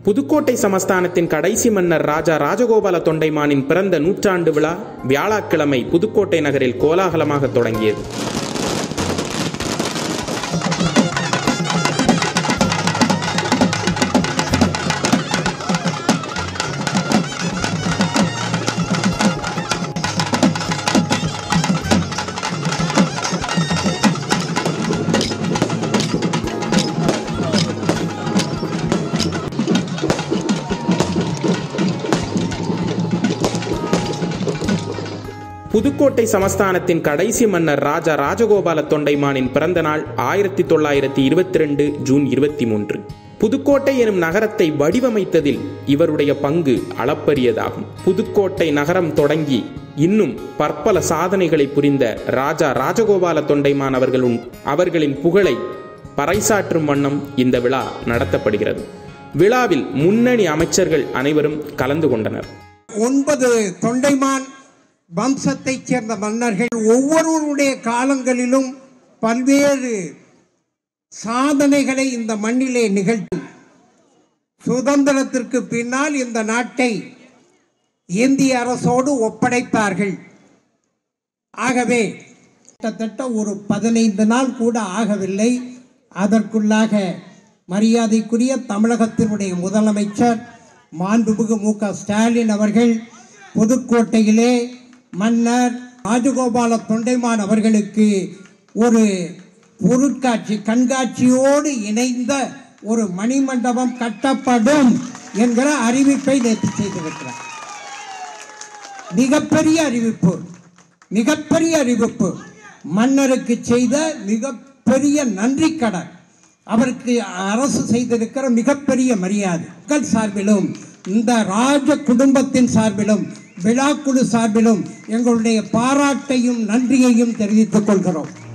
புதுக்கோட்டை சமஸ்தானத்தின் கடைசி மன்னர் ராஜராஜகோபால தொண்டைமானின் பிறந்த நூற்றாண்டு விழா வியாழக்கிழமை புதுக்கோட்டை நகரில் கோலாகலமாக தொடங்கியது. புதுக்கோட்டை சமஸ்தானத்தின் கடைசி மன்னர் ராஜராஜகோபால தொண்டைமானின் பிறந்த நாள் 1922 ஜூன் 23. புதுக்கோட்டை எனும் நகரத்தை வடிவமைத்ததில் இவருடைய பங்கு அளப்பரியதாகும். புதுக்கோட்டை நகரம் தொடங்கி இன்னும் பற்பல சாதனைகளை புரிந்த ராஜராஜகோபால தொண்டைமான் அவர்களின் புகழை பறைசாற்றும் வண்ணம் இந்த விழா நடத்தப்படுகிறது. விழாவில் முன்னணி அமைச்சர்கள் அனைவரும் கலந்து கொண்டனர். 9 தொண்டைமான் வம்சத்தைச் சேர்ந்த மன்னர்கள் ஒவ்வொருவருடைய காலங்களிலும் பல்வேறு சாதனைகளை இந்த மண்ணிலே நிகழ்த்தி சுதந்திரத்திற்கு பின்னால் இந்த நாட்டை இந்திய அரசோடு ஒப்படைத்தார்கள். ஆகவே கிட்டத்தட்ட ஒரு 15 நாள் கூட ஆகவில்லை. அதற்குள்ளாக மரியாதைக்குரிய தமிழகத்தினுடைய முதலமைச்சர் மாண்புமிகு மு.க. ஸ்டாலின் அவர்கள் புதுக்கோட்டையிலே மன்னர் ராஜகோபால தொண்டைமான் அவர்களுக்கு ஒரு பொருட்காட்சி கண்காட்சியோடு இணைந்த ஒரு மணிமண்டபம் கட்டப்படும் என்கிற அறிவிப்பை நேற்று செய்திருக்கிறார். மிகப்பெரிய அறிவிப்பு மன்னருக்கு செய்த மிகப்பெரிய நன்றி கடன், அவருக்கு அரசு செய்திருக்கிற மிகப்பெரிய மரியாதை. மக்கள் சார்பிலும் இந்த ராஜ குடும்பத்தின் சார்பிலும் விழாக்குழு சார்பிலும் எங்களுடைய பாராட்டையும் நன்றியையும் தெரிவித்துக் கொள்கிறோம்.